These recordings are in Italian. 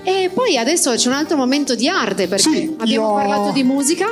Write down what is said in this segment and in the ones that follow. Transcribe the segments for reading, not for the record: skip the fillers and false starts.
E poi adesso c'è un altro momento di arte, perché Sì, abbiamo parlato di musica.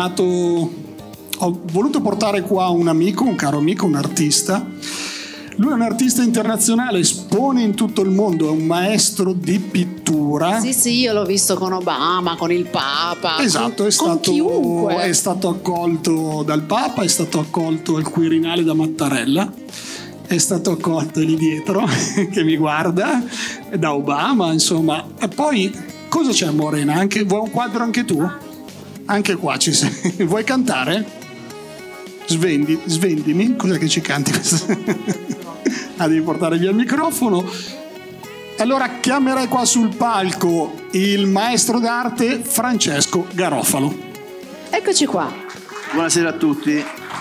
Ho voluto portare qua un amico, un caro amico, un artista. Lui è un artista internazionale, espone in tutto il mondo, è un maestro di pittura. Sì, io l'ho visto con Obama, con il Papa. Esatto, con chiunque. È stato accolto dal Papa, è stato accolto al Quirinale da Mattarella, è stato accolto lì dietro, che mi guarda, da Obama, insomma. E poi, cosa c'è, Morena? Vuoi un quadro anche tu? Anche qua ci sei. Vuoi cantare? Svendimi, cos'è che ci canti questo? Devi portare via il microfono. Allora chiamerei qua sul palco il maestro d'arte Francesco Garofalo. Eccoci qua. Buonasera a tutti.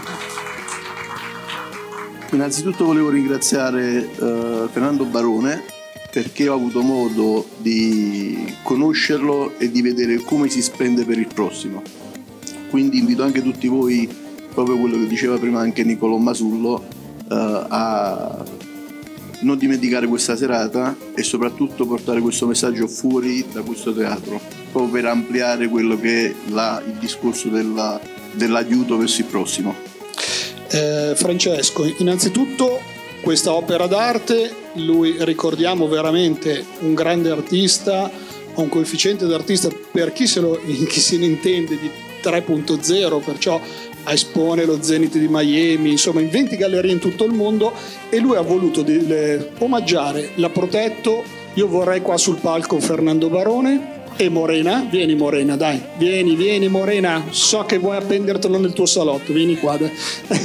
Innanzitutto volevo ringraziare Fernando Barone, perché ho avuto modo di conoscerlo e di vedere come si spende per il prossimo. Quindi invito anche tutti voi, proprio quello che diceva prima anche Nicolò Masullo, a non dimenticare questa serata e soprattutto portare questo messaggio fuori da questo teatro, proprio per ampliare quello che è il discorso dell'aiuto verso il prossimo. Francesco, innanzitutto questa opera d'arte, lui, ricordiamo, veramente un grande artista, ha un coefficiente d'artista, per chi se ne intende, di 3.0, perciò espone lo Zenith di Miami, insomma in 20 gallerie in tutto il mondo, e lui ha voluto omaggiare l'ha protetto. Io vorrei qua sul palco Fernando Barone e Morena. Vieni Morena, dai, vieni Morena, so che vuoi appendertelo nel tuo salotto, vieni qua, dai.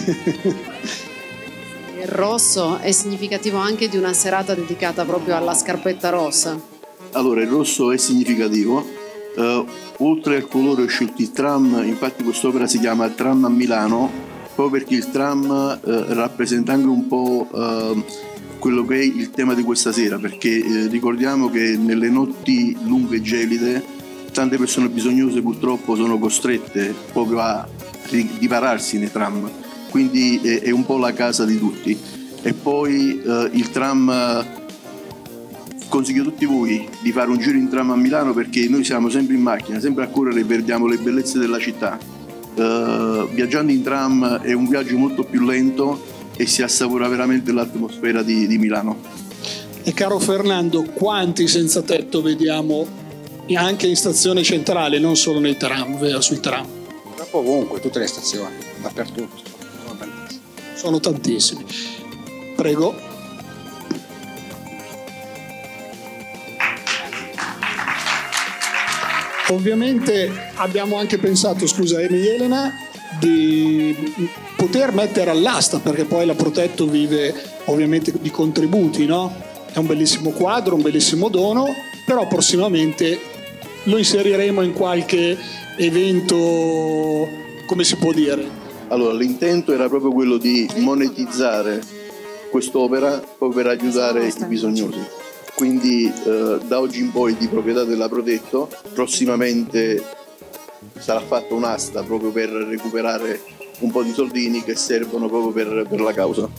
Il rosso è significativo anche di una serata dedicata proprio alla scarpetta rossa. Allora, il rosso è significativo. Oltre al colore ho scelto il tram, infatti quest'opera si chiama Tram a Milano, proprio perché il tram rappresenta anche un po' quello che è il tema di questa sera, perché ricordiamo che nelle notti lunghe e gelide tante persone bisognose purtroppo sono costrette proprio a ripararsi nei tram, quindi è un po' la casa di tutti. E poi il tram, consiglio a tutti voi di fare un giro in tram a Milano, perché noi siamo sempre in macchina, sempre a correre e perdiamo le bellezze della città. Viaggiando in tram è un viaggio molto più lento e si assapora veramente l'atmosfera di Milano. E caro Fernando, quanti senza tetto vediamo anche in stazione centrale, non solo nei tram, vero, sui tram? Purtroppo ovunque, tutte le stazioni, dappertutto, sono tantissimi. Sono tantissimi. Prego. Ovviamente abbiamo anche pensato, scusa Elena, di poter mettere all'asta, perché poi la Protetto vive ovviamente di contributi, no? È un bellissimo quadro, un bellissimo dono, però prossimamente lo inseriremo in qualche evento, come si può dire? Allora, l'intento era proprio quello di monetizzare quest'opera proprio per aiutare i bisognosi. Quindi da oggi in poi di proprietà della Protetto, prossimamente sarà fatta un'asta proprio per recuperare un po' di soldini che servono proprio per la causa.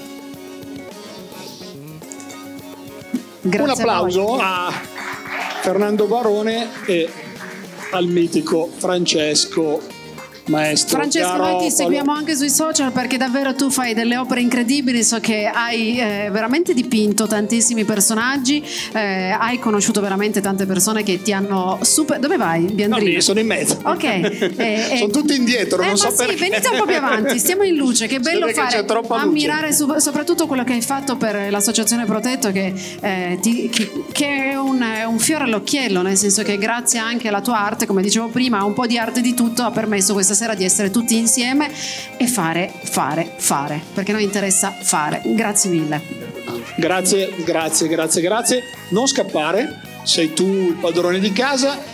Grazie. Un applauso a Fernando Barone e al mitico Francesco Maestro Francesco, noi ti Garofalo. seguiamo anche sui social, perché davvero tu fai delle opere incredibili. So che hai veramente dipinto tantissimi personaggi, hai conosciuto veramente tante persone che ti hanno super... Dove vai, Biandrino? No, sono in mezzo. Ok. Sono tutti indietro, non so perché. Venite un po' più avanti, stiamo in luce, che bello fare, ammirare soprattutto quello che hai fatto per l'associazione Protetto, che è un fiore all'occhiello, nel senso che grazie anche alla tua arte, come dicevo prima, un po' di arte di tutto ha permesso questa sera di essere tutti insieme e fare, perché a noi interessa fare. Grazie mille. Grazie. Non scappare, sei tu il padrone di casa.